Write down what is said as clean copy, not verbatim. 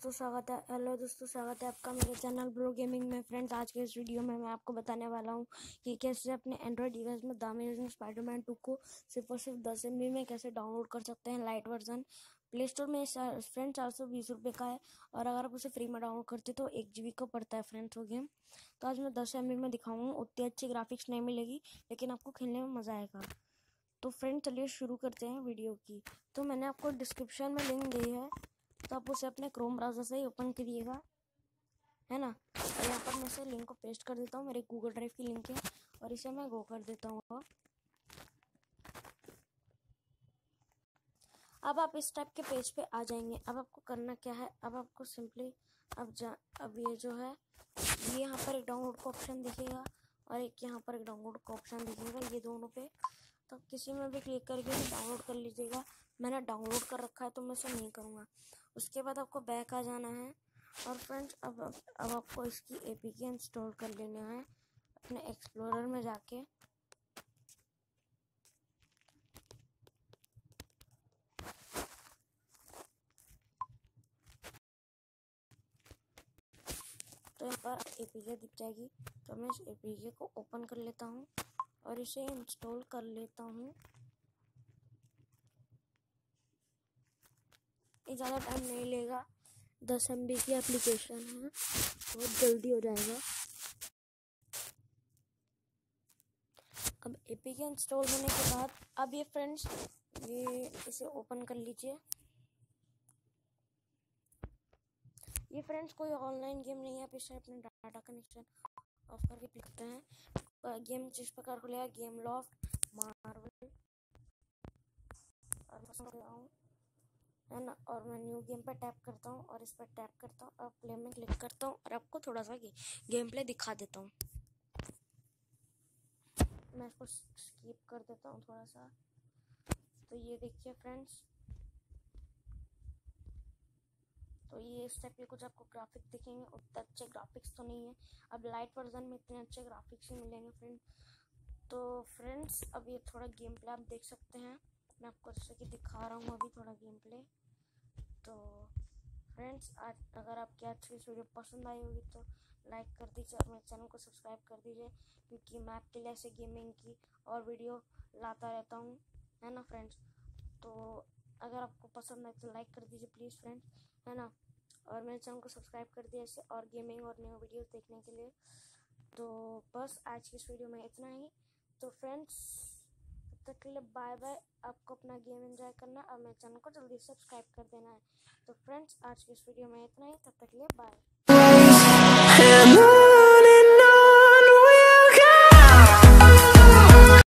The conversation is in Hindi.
दोस्तों स्वागत है आपका मेरे चैनल ब्रो गेमिंग में। फ्रेंड्स, आज के इस वीडियो में मैं आपको बताने वाला हूं कि कैसे अपने एंड्रॉयड डिवाइस में द अमेजिंग स्पाइडरमैन 2 को सिर्फ और सिर्फ 10 MB में कैसे डाउनलोड कर सकते हैं लाइट वर्जन। प्ले स्टोर में फ्रेंड 420 रुपये का है, और अगर आप उसे फ्री में डाउनलोड करते तो 1 GB का पड़ता है फ्रेंड्स वो गेम। तो आज मैं 10 MB में दिखाऊंगा। उतनी अच्छी ग्राफिक्स नहीं मिलेगी, लेकिन आपको खेलने में मज़ा आएगा। तो फ्रेंड चलिए शुरू करते हैं वीडियो की। तो मैंने आपको डिस्क्रिप्शन में लिंक दी है, तो आप उसे अपने क्रोम ब्राउज़र से ही ओपन करिएगा, है ना। और यहाँ पर मैं इसे लिंक को पेस्ट कर देता हूँ। मेरे गूगल ड्राइव की लिंक है, और इसे मैं गो कर देता हूँ। अब आप इस टाइप के पेज पे आ जाएंगे। अब आपको करना क्या है, अब आपको सिंपली अब ये जो है, ये यहाँ पर एक डाउनलोड का ऑप्शन दिखेगा और एक यहाँ पर एक डाउनलोड का ऑप्शन दिखेगा, ये दोनों पे तो किसी में भी क्लिक करके डाउनलोड कर लीजिएगा। मैंने डाउनलोड कर रखा है तो मैं इसे नहीं करूँगा। उसके बाद आपको बैक आ जाना है, और फ्रेंड्स अब आपको इसकी APK इंस्टॉल कर लेना है अपने एक्सप्लोरर में जाके। तो यहाँ पर APK दिख जाएगी, तो मैं इस APK को ओपन कर लेता हूँ और इसे इंस्टॉल कर लेता हूँ। ये ज़्यादा टाइम नहीं लेगा, 10 MB की एप्लीकेशन है, बहुत जल्दी हो जाएगा। अब APK इंस्टॉल होने के बाद अब ये फ्रेंड्स ये इसे ओपन कर लीजिए। ये फ्रेंड्स कोई ऑनलाइन गेम नहीं है, आप इसे अपने डाटा कनेक्शन ऑफ करके प्ले करते हैं। गेम जिस प्रकार को लिया, गेम लॉफ्ट, मार्वल और है ना। और मैं न्यू गेम पर टैप करता हूँ और इस पर टैप करता हूँ और प्ले में क्लिक करता हूँ, और आपको थोड़ा सा गेम प्ले दिखा देता हूँ। मैं इसको स्किप कर देता हूँ थोड़ा सा। तो ये देखिए फ्रेंड्स, तो ये इस टाइप के कुछ आपको ग्राफिक्स दिखेंगे। उतने अच्छे ग्राफिक्स तो नहीं है, अब लाइट वर्जन में इतने अच्छे ग्राफिक्स ही मिलेंगे फ्रेंड। तो फ्रेंड्स अब ये थोड़ा गेम प्ले आप देख सकते हैं, मैं आपको जैसे कि दिखा रहा हूँ अभी थोड़ा गेम प्ले। तो फ्रेंड्स आज अगर आपकी आज की इस वीडियो पसंद आई होगी तो लाइक कर दीजिए और मेरे चैनल को सब्सक्राइब कर दीजिए, क्योंकि मैं आपके लिए ऐसे गेमिंग की और वीडियो लाता रहता हूँ, है ना फ्रेंड्स। तो अगर आपको पसंद आए तो लाइक कर दीजिए प्लीज़ फ्रेंड्स, है ना। और मेरे चैनल को सब्सक्राइब कर दिए ऐसे और गेमिंग और न्यू वीडियोस देखने के लिए। तो बस आज की इस वीडियो में इतना ही। तो फ्रेंड्स तब तक के लिए बाय बाय। आपको अपना गेम एंजॉय करना है और मेरे चैनल को जल्दी सब्सक्राइब कर देना है। तो फ्रेंड्स आज की इस वीडियो में इतना ही, तब तक के लिए बाय।